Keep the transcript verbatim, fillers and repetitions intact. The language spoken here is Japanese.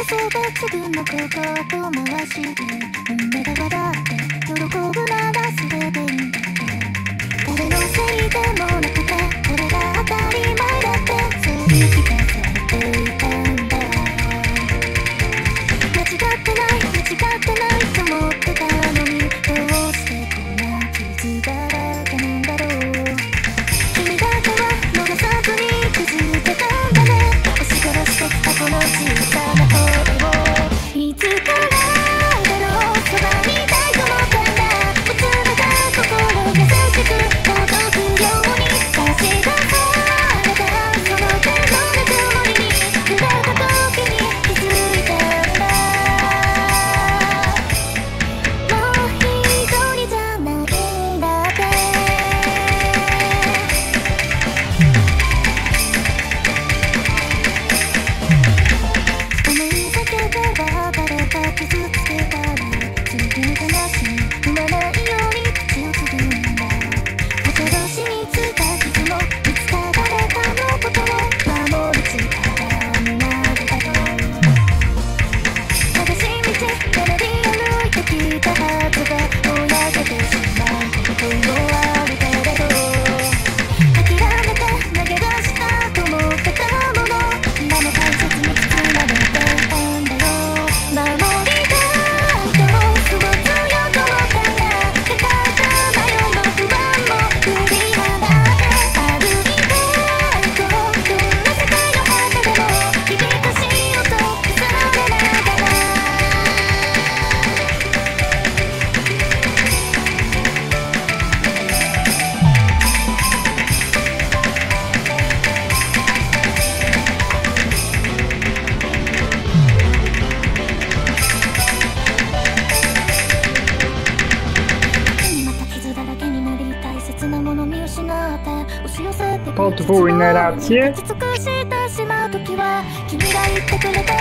そうで自分の心を後回しで本音が笑って喜ぶならそれでいいんだって誰のせいでもなくてこれが当たり前だってそう言い聞かされていたんだ間違ってない間違ってないと思ってたのにどうしてこんな傷だらけなんだろう君だけは逃さずに気づいてたんだね押し殺してきたこの小さな声をいつからだろうそばにいたいと思ったんだうつれた心優しく届くように差し出されたその手のぬくもりに触れた時に気づいたんだもう一人じゃないんだって思いだけでは誰か傷つけたら次の話踏まないように口をつぐんだ心しについた傷もいつか誰かのことを守る力になるだろう正しい道メロディー歩いてきたはずがぼやけてしまうこともあるけれど諦めて投げ出したと思ってたもの今も大切に包まれていたんだよ守りたいと過ごすよと思ったんだ抱えた迷いも不安も振り払って歩いていこうどんな世界の果てでも響かしようと重ねながらまた傷だらけになり大切なもの見失って押し寄せてくる Podwójne racje. 尽くしてしまう時は君が言ってくれた